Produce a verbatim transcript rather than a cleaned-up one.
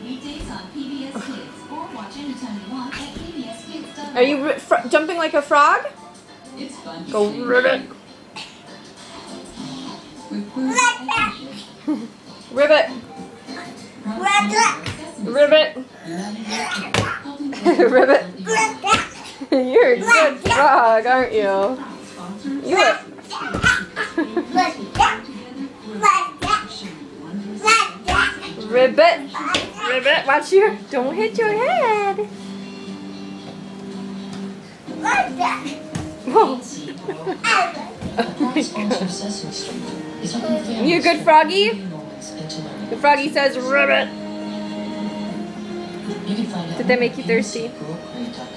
Are you fr jumping like a frog? Go ribbit. Ribbit. Ribbit. Ribbit. You're a good frog, aren't you? You're Ribbit. Ribbit. Watch your. Don't hit your head. Whoa. You a good froggy? The froggy says ribbit. Did that make you thirsty?